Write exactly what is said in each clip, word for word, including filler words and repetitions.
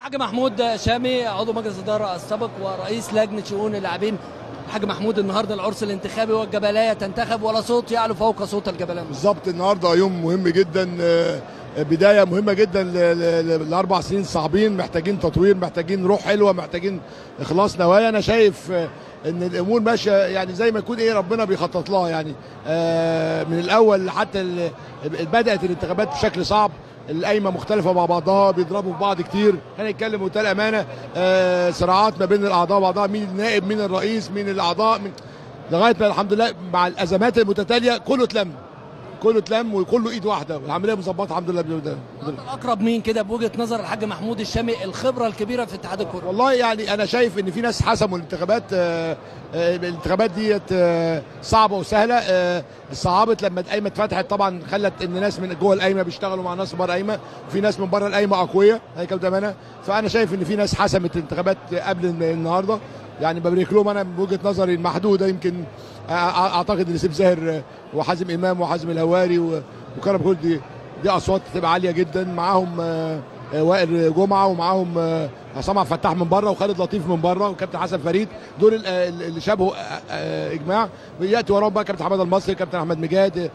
الحاج محمود شامي عضو مجلس الاداره السابق ورئيس لجنه شؤون اللاعبين. الحاج محمود، النهارده العرس الانتخابي والجبلايه تنتخب ولا صوت يعلو فوق صوت الجبلان. بالظبط، النهارده يوم مهم جدا، بدايه مهمه جدا للاربع سنين صعبين، محتاجين تطوير، محتاجين روح حلوه، محتاجين اخلاص نوايا. انا شايف ان الامور ماشيه يعني زي ما يكون ايه ربنا بيخطط لها، يعني من الاول حتى بدات الانتخابات بشكل صعب، القايمه مختلفه مع بعضها، بيضربوا في بعض كتير. هنتكلم بمنتهى الامانه، آه صراعات ما بين الاعضاء وبعضها، مين النائب مين الرئيس مين الاعضاء من لغايه ما الحمد لله مع الازمات المتتاليه كله اتلم كله اتلم وكله ايد واحده، والعمليه مظبطه الحمد لله. الاقرب مين كده بوجهه نظر الحاج محمود الشامي الخبره الكبيره في اتحاد الكره؟ والله يعني انا شايف ان في ناس حسموا الانتخابات، آه آه الانتخابات ديت آه صعبه وسهله. آه صعبت لما القايمه اتفتحت، طبعا خلت ان ناس من جوه القايمه بيشتغلوا مع ناس بره القايمه، وفي ناس من بره القايمه اقوياء، هي كده امانه. فانا شايف ان في ناس حسمت الانتخابات قبل النهارده، يعني ببارك لهم انا من وجهه نظري المحدوده. يمكن اعتقد ان سيف زاهر وحازم امام وحازم الهواري وكرم كل دي دي اصوات تبقى عاليه جدا، معاهم وائل جمعه، ومعاهم عصام عبد الفتاح من بره، وخالد لطيف من بره، وكابتن حسن فريد. دول اللي شابهوا اجماع. ياتي وراهم بقى كابتن حماده المصري، كابتن احمد مجاد،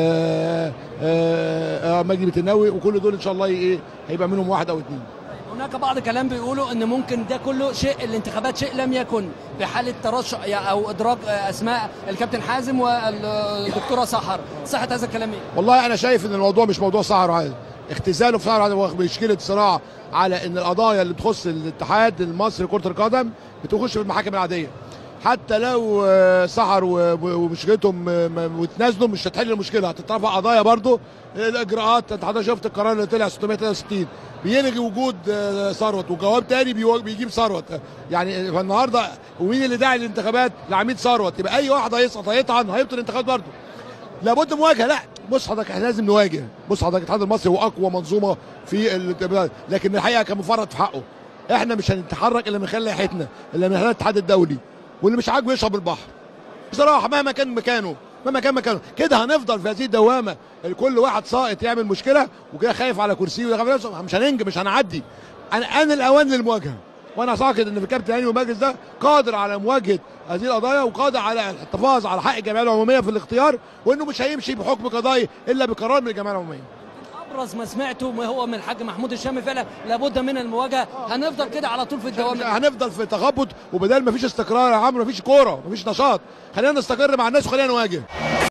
مجدي بتناوي، وكل دول ان شاء الله ايه هيبقى منهم واحد او اثنين. هناك بعض كلام بيقولوا ان ممكن ده كله شيء الانتخابات شيء لم يكن بحاله ترشح او ادراج اسماء الكابتن حازم والدكتوره سحر، صحه هذا الكلام ايه؟ والله انا شايف ان الموضوع مش موضوع سحر عادي، اختزاله في سحر عادي، هو مشكله صراع على ان القضايا اللي تخص الاتحاد المصري لكره القدم بتخش في المحاكم العاديه. حتى لو سحر ومشكلتهم وتنازلوا مش هتحل المشكله، هتترفع قضايا برضه. الاجراءات انت حضرتك شفت القرار اللي طلع ستمائة وثلاثة وستين بيلغي وجود ثروت، وجواب تاني بيجيب ثروت. يعني فالنهارده ومين اللي داعي للانتخابات؟ لعميد ثروت. يبقى اي واحد هيسقط هيطعن هيبطل الانتخابات برضه. لابد مواجهه. لا بص حضرتك احنا لازم نواجه. بص حضرتك الاتحاد المصري هو اقوى منظومه في ال... لكن الحقيقه كان مفرط في حقه. احنا مش هنتحرك الا من خلال لائحتنا، الا من خلال الاتحاد الدولي، واللي مش عاجبه يشرب البحر بصراحه مهما كان مكانه مهما كان مكانه. كده هنفضل في هذه الدوامه، كل واحد ساقط يعمل مشكله وكده خايف على كرسيه، مش هننجم مش هنعدي. انا انا الاوان للمواجهه، وانا اعتقد ان الكابتن هاني والمجلس ده قادر على مواجهه هذه القضايا، وقادر على الحفاظ على حق الجمعيه العموميه في الاختيار، وانه مش هيمشي بحكم قضائي الا بقرار من الجمعيه العموميه. ابرز ما سمعته ما هو من الحاج محمود الشامي فعلا لابد من المواجهه. هنفضل كده على طول في الدوام، هنفضل في تخبط، وبدل ما فيش استقرار يا عمرو، ما فيش كوره، ما فيش نشاط. خلينا نستقر مع الناس وخلينا نواجه.